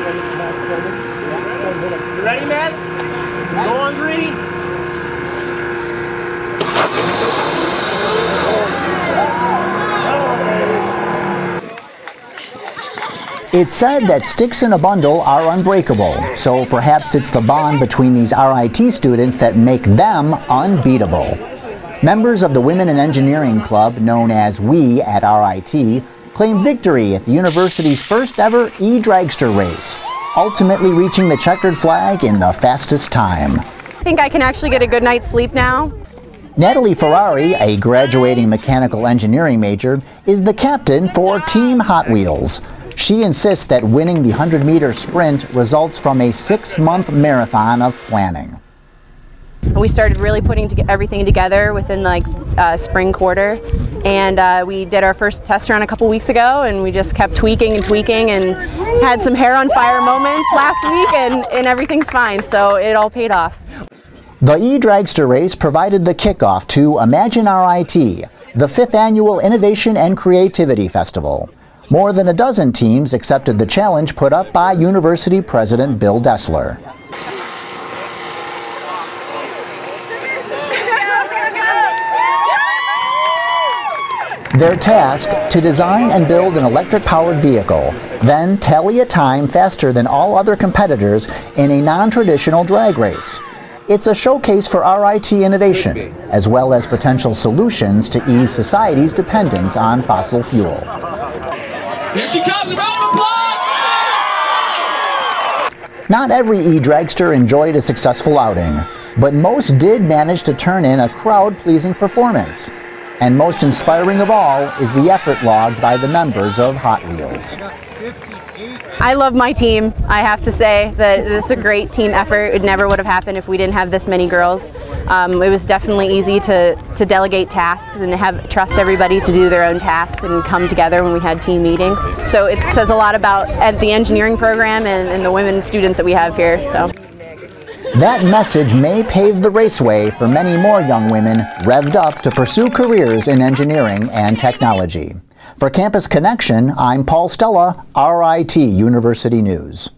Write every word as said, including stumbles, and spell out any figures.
You ready, Matt? Go on green. It's said that sticks in a bundle are unbreakable, so perhaps it's the bond between these R I T students that make them unbeatable. Members of the Women in Engineering Club, known as WE at R I T, claimed victory at the university's first ever E-Dragster Race, ultimately reaching the checkered flag in the fastest time. I think I can actually get a good night's sleep now. Natalie Ferrari, a graduating mechanical engineering major, is the captain for Team Hot Wheels. She insists that winning the one hundred meter sprint results from a six-month marathon of planning. We started really putting to everything together within like uh, spring quarter, and uh, we did our first test run a couple weeks ago, and we just kept tweaking and tweaking and had some hair on fire moments last week, and, and everything's fine, so it all paid off. The E-Dragster Race provided the kickoff to Imagine R I T, the fifth annual Innovation and Creativity Festival. More than a dozen teams accepted the challenge put up by University President Bill Destler. Their task, to design and build an electric-powered vehicle, then tally a time faster than all other competitors in a non-traditional drag race. It's a showcase for R I T innovation, as well as potential solutions to ease society's dependence on fossil fuel. Here she comes, a round of applause! Not every E-Dragster enjoyed a successful outing, but most did manage to turn in a crowd-pleasing performance. And most inspiring of all is the effort logged by the members of Hot Wheels. I love my team. I have to say that this is a great team effort. It never would have happened if we didn't have this many girls. Um, it was definitely easy to, to delegate tasks and have trust everybody to do their own tasks and come together when we had team meetings. So it says a lot about at the engineering program and, and the women students that we have here. So. That message may pave the raceway for many more young women revved up to pursue careers in engineering and technology. For Campus Connection, I'm Paul Stella, R I T University News.